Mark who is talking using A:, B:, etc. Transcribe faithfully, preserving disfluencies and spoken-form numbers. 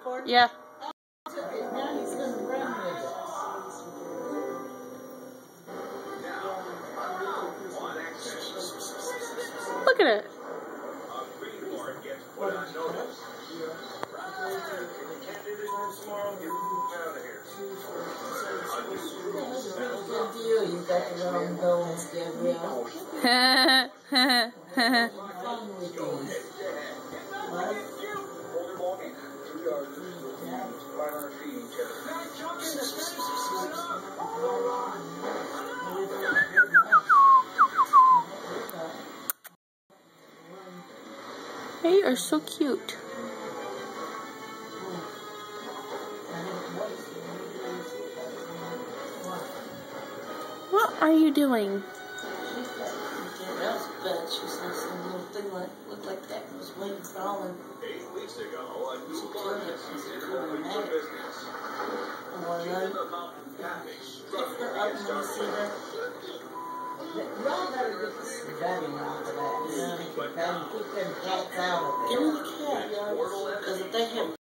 A: before?
B: Yeah.
A: Now he's going to run with it.
B: Look at it.
A: Good deal. You got to let him go and get real. Fun with these. What?
B: They are so cute. What are you doing?
A: She said some little thing like looked like that was waiting for all of
C: Eight weeks ago, a new
A: she
C: blood
A: killed it.
C: test
A: She's
C: center
A: cool
C: went
A: with
C: into
A: that.
C: business.
A: Or
C: Chicken the mountain cabbage struggled
A: her
C: to
A: up
C: get
A: when you see her. Y'all better get the vetting off of that. Yeah. Keep them cats out of it. Give them the cat, y'all. Because if they have